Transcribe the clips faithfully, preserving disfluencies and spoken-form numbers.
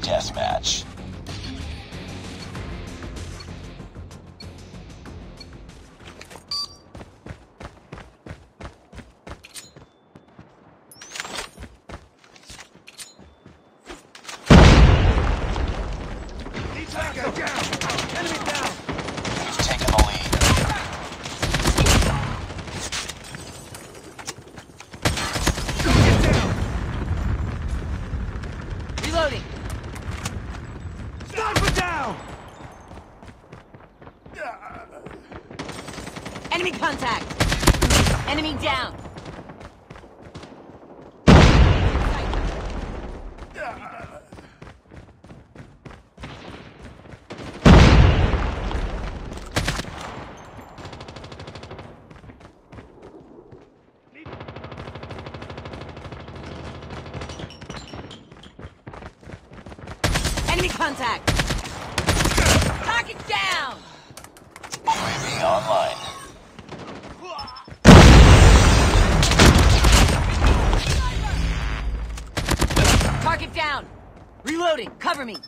Deathmatch. Enemy contact! Enemy down! Enemy contact! Target down! U A V online. Target down! Reloading! Cover me!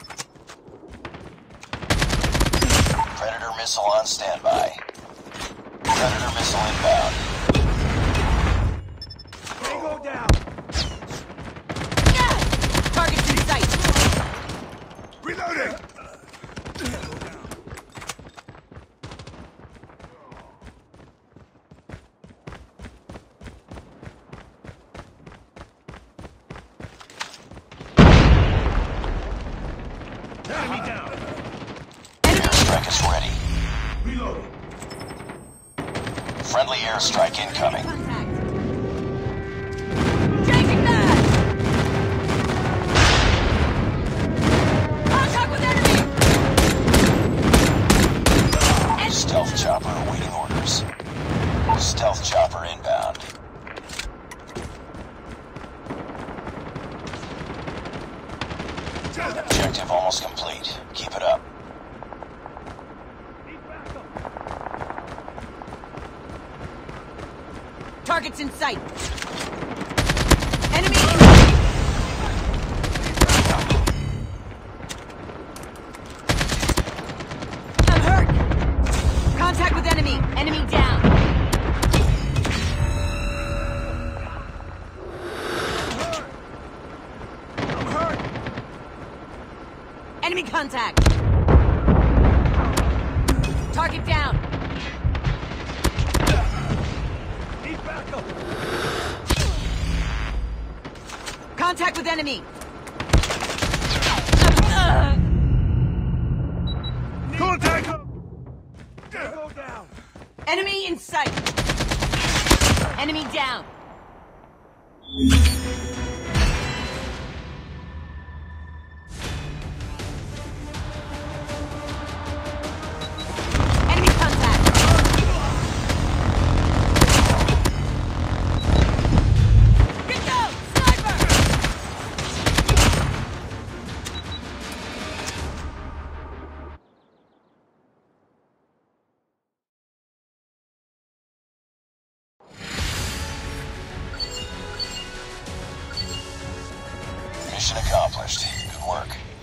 Predator missile on standby. Predator missile inbound. Tango down! Target's in sight! Reloading! Enemy down! Airstrike is ready. Reloading! Friendly airstrike incoming. Contact! Changing back! Contact with enemy! Stealth chopper awaiting orders. Stealth chopper inbound. Objective almost complete. Keep it up. Target's in sight! Enemy! I'm hurt! Contact with enemy! Enemy down! I'm hurt! Enemy contact! Target down! Need backup! Contact with enemy! Contact! Tango down! Enemy in sight! Enemy down! Enemy contact! Get go! Sniper! Mission accomplished. Good work.